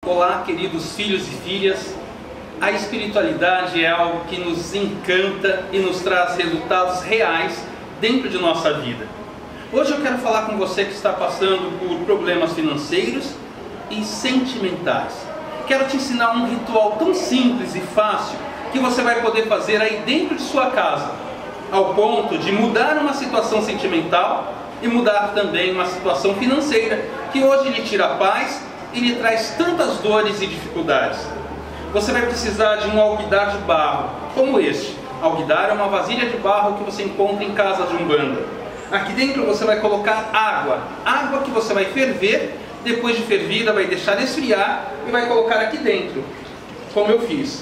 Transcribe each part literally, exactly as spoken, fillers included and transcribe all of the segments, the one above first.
Olá, queridos filhos e filhas. A espiritualidade é algo que nos encanta e nos traz resultados reais dentro de nossa vida. Hoje eu quero falar com você que está passando por problemas financeiros e sentimentais. Quero te ensinar um ritual tão simples e fácil que você vai poder fazer aí dentro de sua casa, ao ponto de mudar uma situação sentimental e mudar também uma situação financeira que hoje lhe tira a paz e lhe traz tantas dores e dificuldades. Você vai precisar de um alguidar de barro, como este. Alguidar é uma vasilha de barro que você encontra em casa de umbanda. Aqui dentro você vai colocar água, água que você vai ferver, depois de fervida vai deixar esfriar e vai colocar aqui dentro, como eu fiz.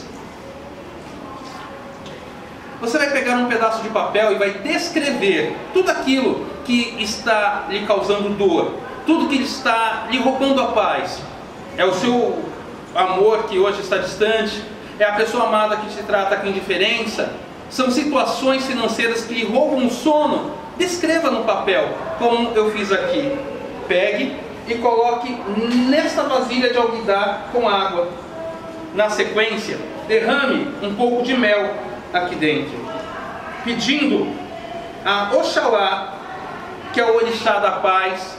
Você vai pegar um pedaço de papel e vai descrever tudo aquilo que está lhe causando dor, tudo que está lhe roubando a paz. É o seu amor que hoje está distante, é a pessoa amada que te trata com indiferença, são situações financeiras que lhe roubam o sono. Descreva no papel, como eu fiz aqui. Pegue e coloque nesta vasilha de alguidar com água. Na sequência, derrame um pouco de mel aqui dentro, pedindo a Oxalá, que é o orixá da paz,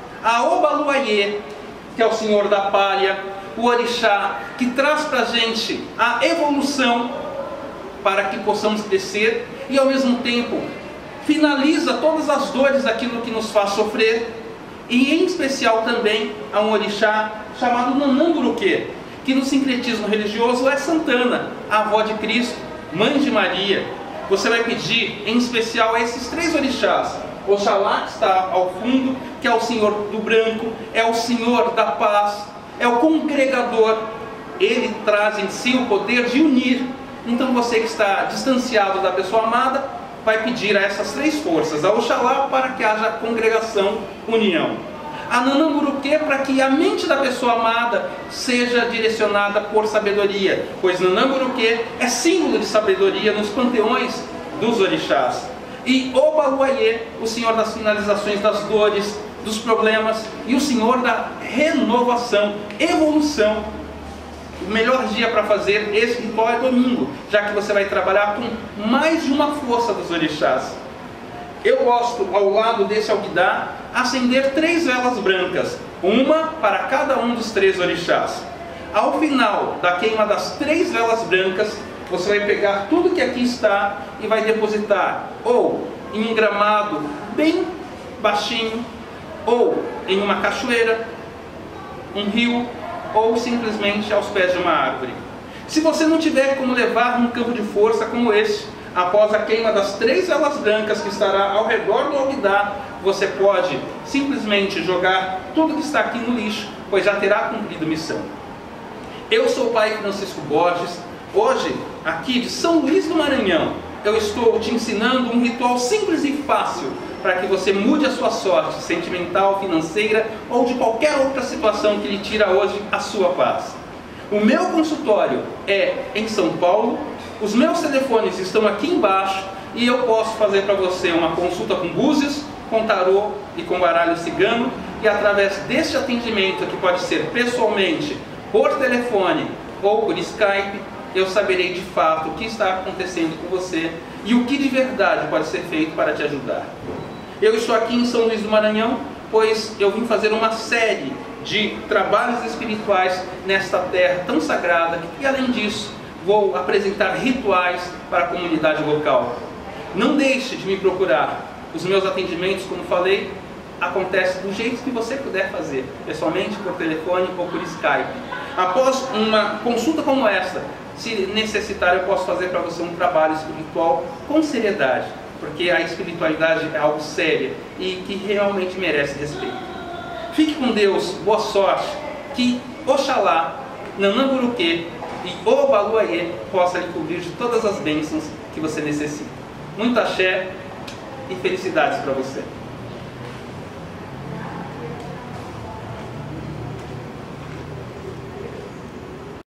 a Obaluayê, que é o senhor da palha, o orixá que traz para a gente a evolução para que possamos crescer e ao mesmo tempo finaliza todas as dores daquilo que nos faz sofrer. E em especial também a um orixá chamado Nananguruquê, que no sincretismo religioso é Santana, a avó de Cristo, mãe de Maria. Você vai pedir em especial a esses três orixás. Oxalá, que está ao fundo, que é o Senhor do branco, é o Senhor da paz, é o congregador. Ele traz em si o poder de unir. Então você que está distanciado da pessoa amada, vai pedir a essas três forças. A Oxalá para que haja congregação, união. A Nananguruquê para que a mente da pessoa amada seja direcionada por sabedoria, pois Nananguruquê é símbolo de sabedoria nos panteões dos orixás. E Obaluayê, o senhor das finalizações das dores, dos problemas, e o senhor da renovação, evolução. O melhor dia para fazer esse ritual é domingo, já que você vai trabalhar com mais de uma força dos orixás. Eu gosto, ao lado desse alguidar, acender três velas brancas, uma para cada um dos três orixás. Ao final da queima das três velas brancas, você vai pegar tudo que aqui está e vai depositar ou em um gramado bem baixinho, ou em uma cachoeira, um rio, ou simplesmente aos pés de uma árvore. Se você não tiver como levar um campo de força como este, após a queima das três velas brancas que estará ao redor do alguidar, você pode simplesmente jogar tudo que está aqui no lixo, pois já terá cumprido missão. Eu sou o Pai Francisco Borges. Hoje, aqui de São Luís do Maranhão, eu estou te ensinando um ritual simples e fácil para que você mude a sua sorte sentimental, financeira ou de qualquer outra situação que lhe tira hoje a sua paz. O meu consultório é em São Paulo, os meus telefones estão aqui embaixo e eu posso fazer para você uma consulta com búzios, com tarô e com baralho cigano, e através deste atendimento, que pode ser pessoalmente, por telefone ou por Skype, eu saberei de fato o que está acontecendo com você e o que de verdade pode ser feito para te ajudar. Eu estou aqui em São Luís do Maranhão, pois eu vim fazer uma série de trabalhos espirituais nesta terra tão sagrada, e além disso, vou apresentar rituais para a comunidade local. Não deixe de me procurar. Os meus atendimentos, como falei, acontecem do jeito que você puder fazer, pessoalmente, por telefone ou por Skype. Após uma consulta como esta, se necessitar, eu posso fazer para você um trabalho espiritual com seriedade, porque a espiritualidade é algo sério e que realmente merece respeito. Fique com Deus, boa sorte, que Oxalá, Nananguruquê e Obaluayê possa lhe cobrir de todas as bênçãos que você necessita. Muito axé e felicidades para você.